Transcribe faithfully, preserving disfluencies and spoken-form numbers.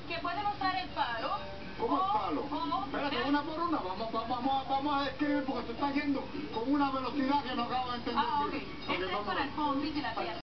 que puede mostrar el palo. ¿Cómo o, el palo? O, Espérate, una por una, vamos, vamos, vamos, a, vamos a describir porque tú estás yendo con una velocidad que no acabo de entender. Ah, ok. bien. Este es Vamos a para ver. el fondo y la tierra.